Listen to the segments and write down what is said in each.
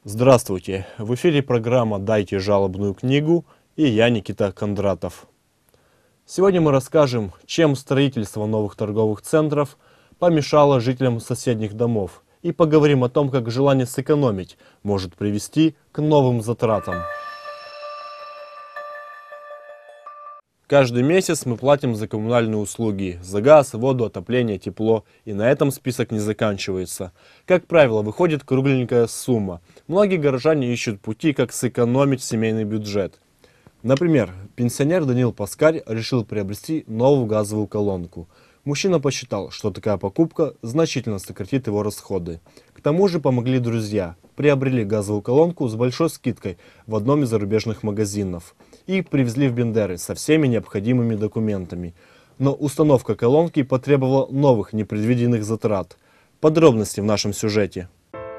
Здравствуйте! В эфире программа «Дайте жалобную книгу» и я, Никита Кондратов. Сегодня мы расскажем, чем строительство новых торговых центров помешало жителям соседних домов, и поговорим о том, как желание сэкономить может привести к новым затратам. Каждый месяц мы платим за коммунальные услуги, за газ, воду, отопление, тепло. И на этом список не заканчивается. Как правило, выходит кругленькая сумма. Многие горожане ищут пути, как сэкономить семейный бюджет. Например, пенсионер Данил Паскарь решил приобрести новую газовую колонку. Мужчина посчитал, что такая покупка значительно сократит его расходы. К тому же помогли друзья. Приобрели газовую колонку с большой скидкой в одном из зарубежных магазинов и привезли в Бендеры со всеми необходимыми документами. Но установка колонки потребовала новых непредвиденных затрат. Подробности в нашем сюжете.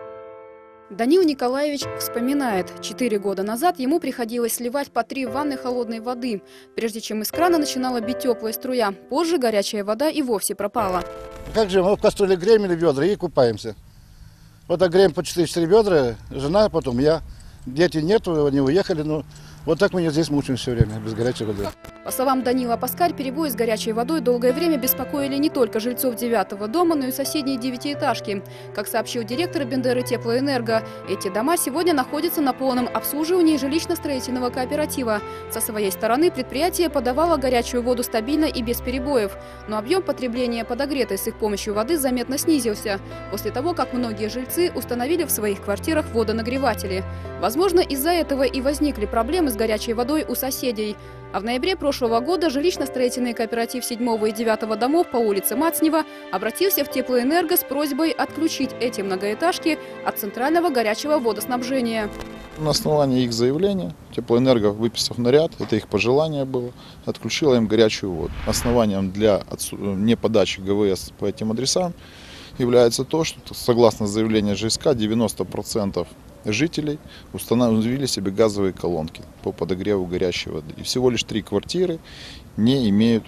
Данил Николаевич вспоминает, 4 года назад ему приходилось сливать по 3 ванны холодной воды, прежде чем из крана начинала бить теплая струя. Позже горячая вода и вовсе пропала. Как же, мы в кастрюле греем или ведра и купаемся. Вот так греем по 4 ведра, жена, потом я. Дети нету, они уехали, но вот так мы здесь мучаемся все время, без горячей воды. По словам Данила Паскарь, перебои с горячей водой долгое время беспокоили не только жильцов 9-го дома, но и соседние 9-этажки. Как сообщил директор Бендеры Теплоэнерго, эти дома сегодня находятся на полном обслуживании жилищно-строительного кооператива. Со своей стороны предприятие подавало горячую воду стабильно и без перебоев, но объем потребления подогретой с их помощью воды заметно снизился, после того, как многие жильцы установили в своих квартирах водонагреватели. Возможно, из-за этого и возникли проблемы с горячей водой у соседей. А в ноябре прошлого года жилищно-строительный кооператив 7-го и 9-го домов по улице Мацнева обратился в Теплоэнерго с просьбой отключить эти многоэтажки от центрального горячего водоснабжения. На основании их заявления Теплоэнерго, выписав наряд, это их пожелание было, отключила им горячую воду. Основанием для неподачи ГВС по этим адресам является то, что согласно заявлению ЖСК 90% жителей установили себе газовые колонки по подогреву горячей воды. И всего лишь 3 квартиры не имеют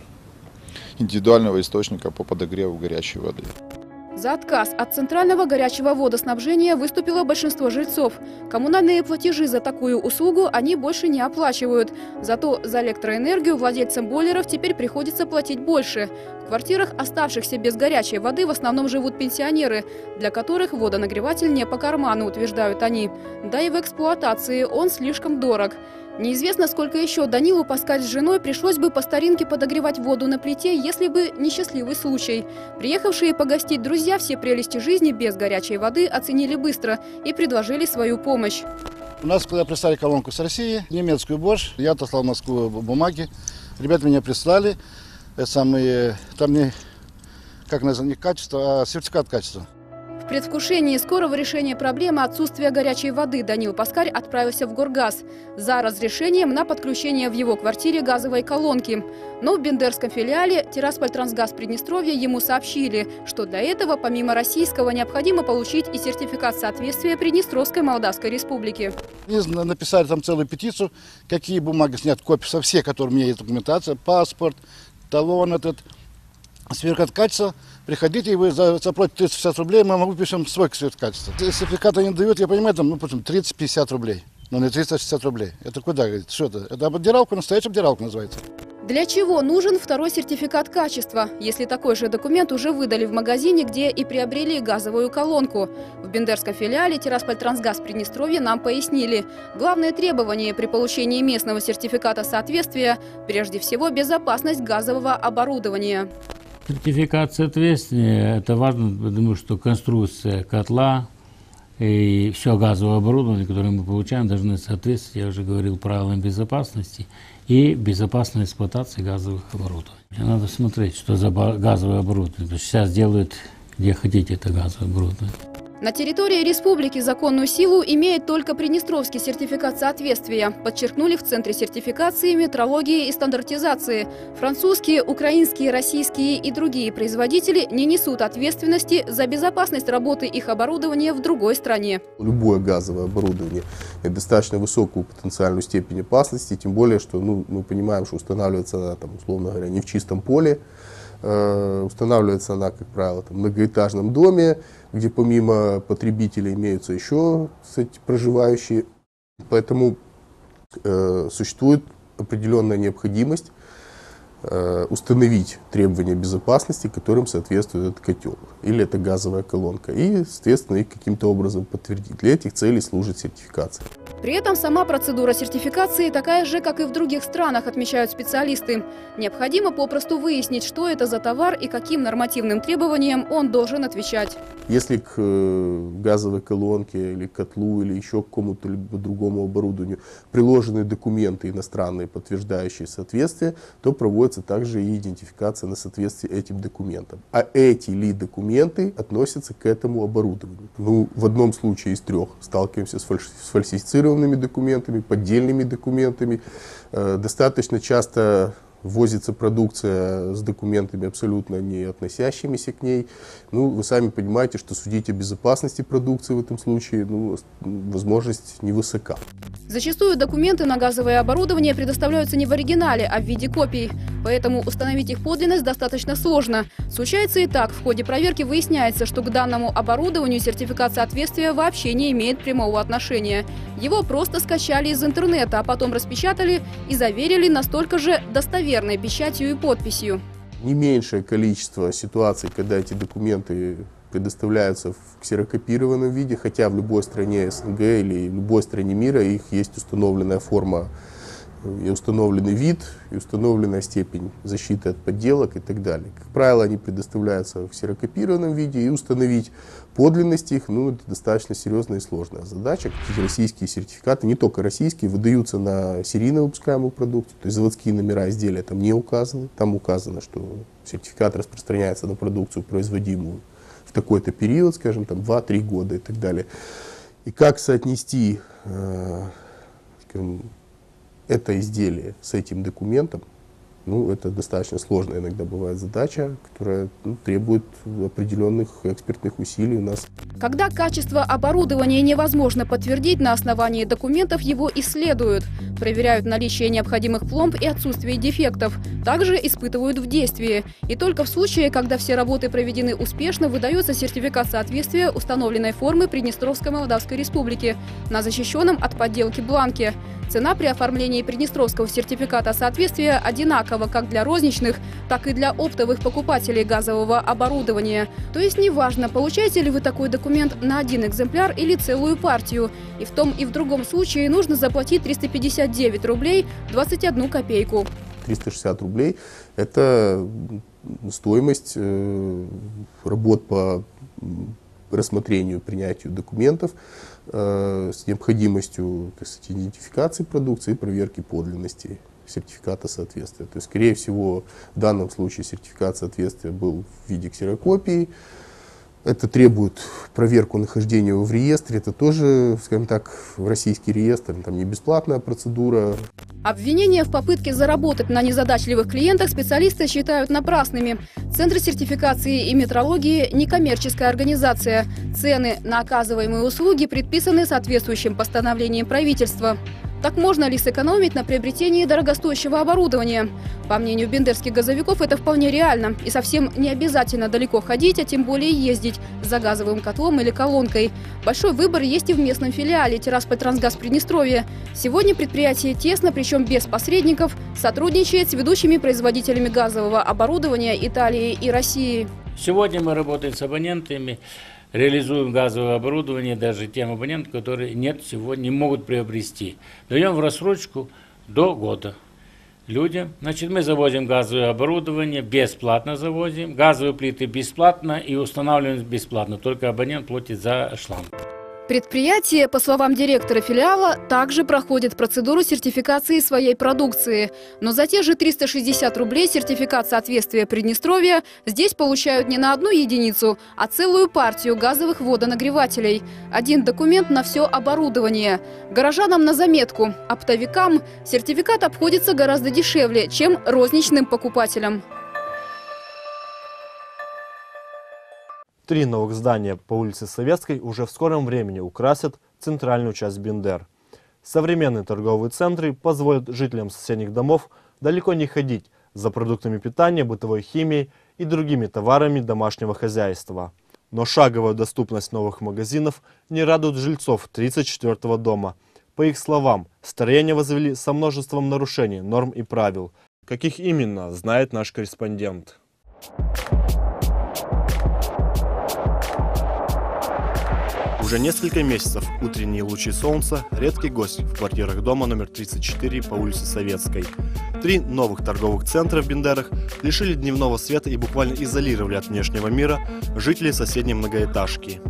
индивидуального источника по подогреву горячей воды. За отказ от центрального горячего водоснабжения выступило большинство жильцов. Коммунальные платежи за такую услугу они больше не оплачивают. Зато за электроэнергию владельцам бойлеров теперь приходится платить больше. В квартирах, оставшихся без горячей воды, в основном живут пенсионеры, для которых водонагреватель не по карману, утверждают они. Да и в эксплуатации он слишком дорог. Неизвестно, сколько еще Данилу Паскарь с женой пришлось бы по старинке подогревать воду на плите, если бы несчастливый случай. Приехавшие погостить друзья все прелести жизни без горячей воды оценили быстро и предложили свою помощь. У нас, когда прислали колонку с России, немецкую Bosch, я отослал в Москву бумаги, ребята меня прислали, там не, как назвать, не качество, а сертификат качества. В предвкушении скорого решения проблемы отсутствия горячей воды Данил Паскарь отправился в Горгаз за разрешением на подключение в его квартире газовой колонки. Но в бендерском филиале Тираспольтрансгаз Приднестровья ему сообщили, что для этого помимо российского необходимо получить и сертификат соответствия Приднестровской Молдавской Республики. Они написали там целую петицию, какие бумаги снять, копии со всех, которые у меня есть документация, паспорт, талон этот, сертификат качества. Приходите, и вы заплатите 350 рублей, мы вам выпишем свой сертификат качества. Сертификат они дают, я понимаю, там, 30-50 рублей, но не 360 рублей. Это куда, говорит, что это? Это обдиралка, настоящая обдиралка называется. Для чего нужен второй сертификат качества, если такой же документ уже выдали в магазине, где и приобрели газовую колонку? В бендерском филиале Тираспольтрансгаз Приднестровья нам пояснили. Главное требование при получении местного сертификата соответствия – прежде всего безопасность газового оборудования. Сертификат соответствия – это важно, потому что конструкция котла и все газовое оборудование, которое мы получаем, должны соответствовать, я уже говорил, правилам безопасности и безопасной эксплуатации газовых оборудований. Надо смотреть, что за газовое оборудование. Сейчас делают, где хотите, это газовое оборудование. На территории республики законную силу имеет только приднестровский сертификат соответствия, подчеркнули в Центре сертификации, метрологии и стандартизации. Французские, украинские, российские и другие производители не несут ответственности за безопасность работы их оборудования в другой стране. Любое газовое оборудование имеет достаточно высокую потенциальную степень опасности, тем более, что мы понимаем, что устанавливается, условно говоря, не в чистом поле, Устанавливается она, как правило, в многоэтажном доме, где помимо потребителей имеются еще, кстати, проживающие. Поэтому существует определенная необходимость установить требования безопасности, которым соответствует этот котел или эта газовая колонка, и, соответственно, их каким-то образом подтвердить. Для этих целей служит сертификация. При этом сама процедура сертификации такая же, как и в других странах, отмечают специалисты. Необходимо попросту выяснить, что это за товар и каким нормативным требованиям он должен отвечать. Если к газовой колонке или котлу или еще к какому-то другому оборудованию приложены документы иностранные, подтверждающие соответствие, то проводится также и идентификация на соответствие этим документам. А эти ли документы относятся к этому оборудованию? Ну, в одном случае из трех сталкиваемся с фальсифицированными документами, поддельными документами. Достаточно часто ввозится продукция с документами, абсолютно не относящимися к ней. Ну, вы сами понимаете, что судить о безопасности продукции в этом случае, возможность невысока. Зачастую документы на газовое оборудование предоставляются не в оригинале, а в виде копий. Поэтому установить их подлинность достаточно сложно. Случается и так. В ходе проверки выясняется, что к данному оборудованию сертификат соответствия вообще не имеет прямого отношения. Его просто скачали из интернета, а потом распечатали и заверили настолько же достоверной печатью и подписью. Не меньшее количество ситуаций, когда эти документы предоставляются в ксерокопированном виде, хотя в любой стране СНГ или в любой стране мира их есть установленная форма и установленный вид, и установленная степень защиты от подделок и так далее. Как правило, они предоставляются в ксерокопированном виде, и установить подлинность их, это достаточно серьезная и сложная задача. Российские сертификаты, не только российские, выдаются на серийно выпускаемую продукцию, то есть заводские номера изделия там не указаны. Там указано, что сертификат распространяется на продукцию, производимую в такой-то период, скажем, 2-3 года и так далее. И как соотнести, это изделие с этим документом, это достаточно сложная иногда бывает задача, которая требует определенных экспертных усилий у нас. Когда качество оборудования невозможно подтвердить, на основании документов его исследуют. Проверяют наличие необходимых пломб и отсутствие дефектов. Также испытывают в действии. И только в случае, когда все работы проведены успешно, выдается сертификат соответствия установленной формы Приднестровской Молдавской Республики на защищенном от подделки бланке. Цена при оформлении Приднестровского сертификата соответствия одинакова как для розничных, так и для оптовых покупателей газового оборудования. То есть неважно, получаете ли вы такой документ на один экземпляр или целую партию. И в том и в другом случае нужно заплатить 359 рублей 21 копейку. 360 рублей – это стоимость работ по рассмотрению, принятию документов с необходимостью, идентификации продукции и проверки подлинности сертификата соответствия. То есть, скорее всего, в данном случае сертификат соответствия был в виде ксерокопии. Это требует проверку нахождения его в реестре. Это тоже, скажем так, в российский реестр, там не бесплатная процедура. Обвинения в попытке заработать на незадачливых клиентах специалисты считают напрасными. Центр сертификации и метрологии – некоммерческая организация. Цены на оказываемые услуги предписаны соответствующим постановлением правительства. Так можно ли сэкономить на приобретении дорогостоящего оборудования? По мнению бендерских газовиков, это вполне реально. И совсем не обязательно далеко ходить, а тем более ездить за газовым котлом или колонкой. Большой выбор есть и в местном филиале Тирасполь-Трансгаз Приднестровье. Сегодня предприятие тесно, причем без посредников, сотрудничает с ведущими производителями газового оборудования Италии и России. Сегодня мы работаем с абонентами, реализуем газовое оборудование даже тем абонентам, которые сегодня не могут приобрести. Даем в рассрочку до года людям. Мы завозим газовое оборудование, бесплатно завозим, газовые плиты бесплатно и устанавливаем бесплатно, только абонент платит за шланг. Предприятие, по словам директора филиала, также проходит процедуру сертификации своей продукции. Но за те же 360 рублей сертификат соответствия Приднестровья здесь получают не на одну единицу, а целую партию газовых водонагревателей. Один документ на все оборудование. Горожанам на заметку, оптовикам сертификат обходится гораздо дешевле, чем розничным покупателям. 3 новых здания по улице Советской уже в скором времени украсят центральную часть Бендер. Современные торговые центры позволят жителям соседних домов далеко не ходить за продуктами питания, бытовой химией и другими товарами домашнего хозяйства. Но шаговая доступность новых магазинов не радует жильцов 34-го дома. По их словам, строение возвели со множеством нарушений норм и правил. Каких именно, знает наш корреспондент. Уже несколько месяцев утренние лучи солнца – редкий гость в квартирах дома номер 34 по улице Советской. 3 новых торговых центра в Бендерах лишили дневного света и буквально изолировали от внешнего мира жителей соседней многоэтажки.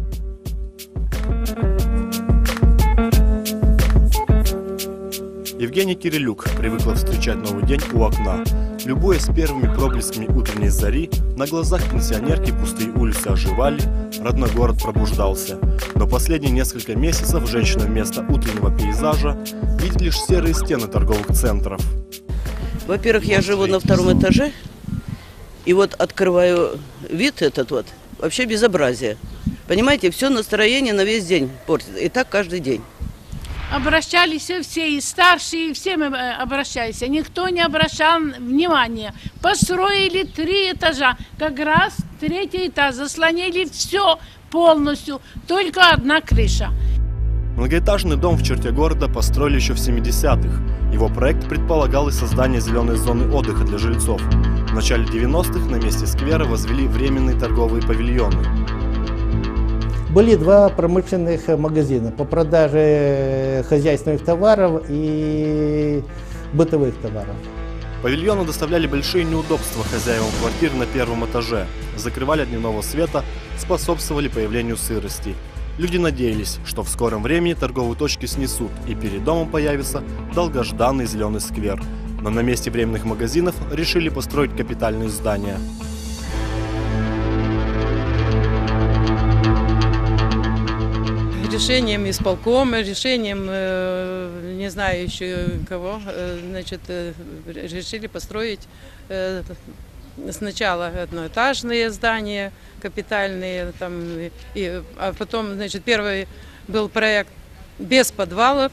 Евгения Кирилюк привыкла встречать новый день у окна. Любуясь первыми проблесками утренней зари, на глазах пенсионерки пустые улицы оживали, родной город пробуждался. Но последние несколько месяцев женщина вместо утреннего пейзажа видит лишь серые стены торговых центров. Во-первых, я живу на 2-м этаже, и вот открываю вид этот вот, вообще безобразие. Понимаете, все настроение на весь день портит, и так каждый день. Обращались все, и старшие, и все мы обращались. Никто не обращал внимания. Построили 3 этажа, как раз 3-й этаж, заслонили все полностью, только одна крыша. Многоэтажный дом в черте города построили еще в 70-х. Его проект предполагал и создание зеленой зоны отдыха для жильцов. В начале 90-х на месте сквера возвели временные торговые павильоны. Были 2 промышленных магазина по продаже хозяйственных товаров и бытовых товаров. Павильоны доставляли большие неудобства хозяевам квартир на 1-м этаже, закрывали от дневного света, способствовали появлению сырости. Люди надеялись, что в скором времени торговые точки снесут и перед домом появится долгожданный зеленый сквер. Но на месте временных магазинов решили построить капитальные здания. Решением исполкома, решением, не знаю еще кого, значит, решили построить сначала одноэтажные здания, капитальные, там, а потом, значит, первый был проект без подвалов,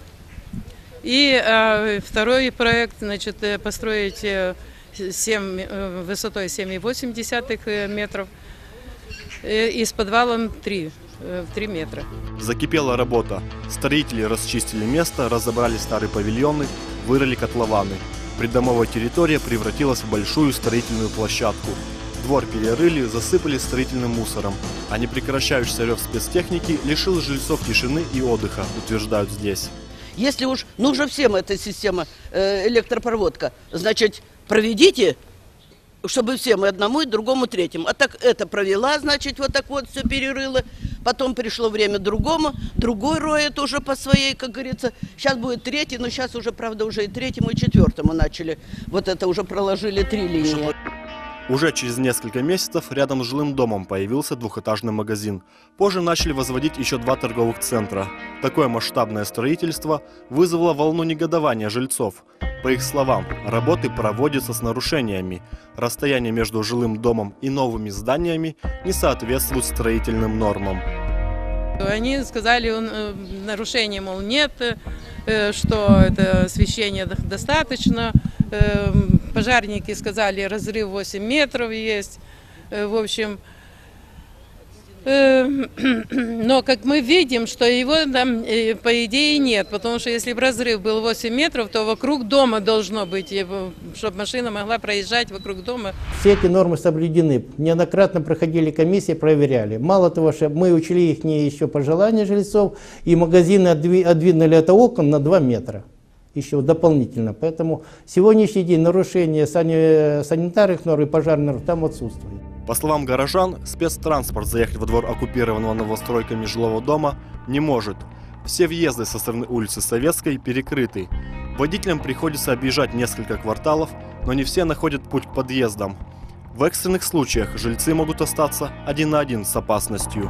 и второй проект, значит, построить высотой 7,8 метров и с подвалом 3 метра. Закипела работа. Строители расчистили место, разобрали старые павильоны, вырыли котлованы. Придомовая территория превратилась в большую строительную площадку. Двор перерыли, засыпали строительным мусором. А непрекращающийся рев спецтехники лишил жильцов тишины и отдыха, утверждают здесь. Если уж нужна всем эта система электропроводка, значит, проведите, чтобы всем, и одному, и другому, третьему. А так это провела, значит, вот так вот все перерыла. Потом пришло время другому, другой роет уже по своей, как говорится. Сейчас будет 3-й, но сейчас уже, правда, уже и 3-му, и 4-му начали. Вот это уже проложили 3 линии. Уже через несколько месяцев рядом с жилым домом появился 2-этажный магазин. Позже начали возводить еще 2 торговых центра. Такое масштабное строительство вызвало волну негодования жильцов. По их словам, работы проводятся с нарушениями. Расстояние между жилым домом и новыми зданиями не соответствует строительным нормам. Они сказали, нарушений, мол, нет, что это освещение достаточно. Пожарники сказали, разрыв 8 метров есть. В общем, но как мы видим, что его там, по идее, нет. Потому что если бы разрыв был 8 метров, то вокруг дома должно быть, чтобы машина могла проезжать вокруг дома. Все эти нормы соблюдены. Неоднократно проходили комиссии, проверяли. Мало того, что мы учли их еще пожелания жильцов, и магазины отдвинули от окон на 2 метра. Еще дополнительно. Поэтому сегодняшний день нарушения санитарных норм и пожарных норм там отсутствует. По словам горожан, спецтранспорт заехать во двор оккупированного новостройками жилого дома не может. Все въезды со стороны улицы Советской перекрыты. Водителям приходится объезжать несколько кварталов, но не все находят путь к подъездам. В экстренных случаях жильцы могут остаться 1 на 1 с опасностью.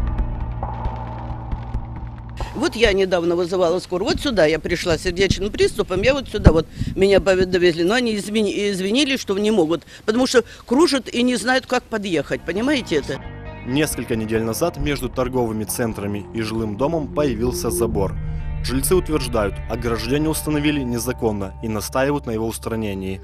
Вот я недавно вызывала скорую, вот сюда я пришла с сердечным приступом, я вот сюда вот меня довезли, но они извинились, что не могут, потому что кружат и не знают, как подъехать, понимаете это? Несколько недель назад между торговыми центрами и жилым домом появился забор. Жильцы утверждают, ограждение установили незаконно и настаивают на его устранении.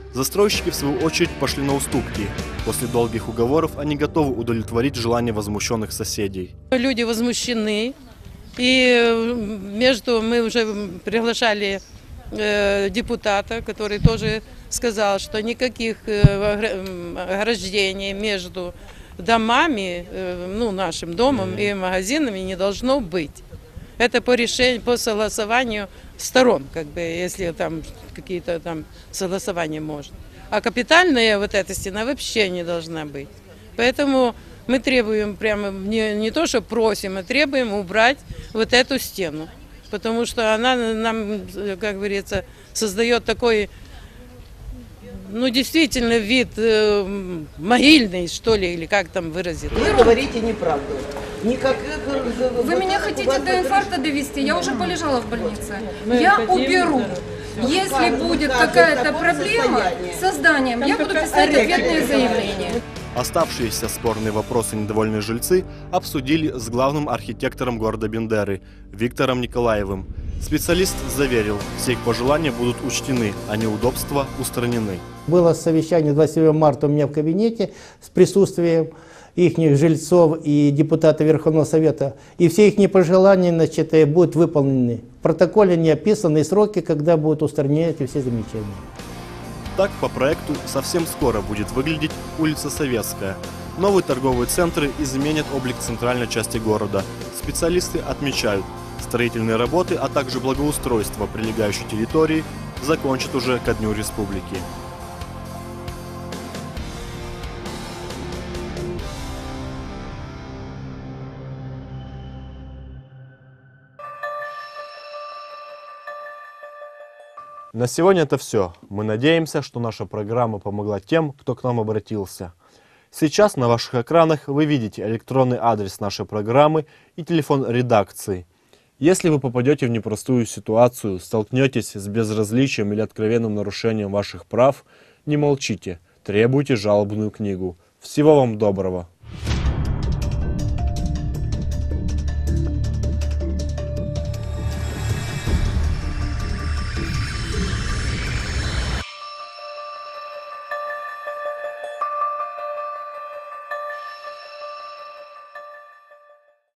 Застройщики, в свою очередь, пошли на уступки. После долгих уговоров они готовы удовлетворить желания возмущенных соседей. Люди возмущены, и мы уже приглашали депутата, который тоже сказал, что никаких ограждений между домами, нашим домом и магазинами не должно быть. Это по согласованию сторон, если там какие-то там согласования можно. А капитальная эта стена вообще не должна быть. Поэтому мы требуем, прямо не то, что просим, а требуем убрать вот эту стену. Потому что она нам, как говорится, создает такой, действительно вид могильный, что ли, или как там выразить. Вы говорите неправду. Вы меня хотите до инфаркта довести? Я уже полежала в больнице. Я уберу. Если будет какая-то проблема с созданием, я буду писать ответные заявления. Оставшиеся спорные вопросы недовольные жильцы обсудили с главным архитектором города Бендеры Виктором Николаевым. Специалист заверил, все их пожелания будут учтены, а неудобства устранены. Было совещание 27 марта у меня в кабинете с присутствием их жильцов и депутата Верховного Совета. И все их пожелания будут выполнены. В протоколе не описаны сроки, когда будут устранены эти все замечания. Так, по проекту совсем скоро будет выглядеть улица Советская. Новые торговые центры изменят облик центральной части города. Специалисты отмечают, строительные работы, а также благоустройство прилегающей территории закончат уже ко Дню Республики. На сегодня это все. Мы надеемся, что наша программа помогла тем, кто к нам обратился. Сейчас на ваших экранах вы видите электронный адрес нашей программы и телефон редакции. Если вы попадете в непростую ситуацию, столкнетесь с безразличием или откровенным нарушением ваших прав, не молчите, требуйте жалобную книгу. Всего вам доброго!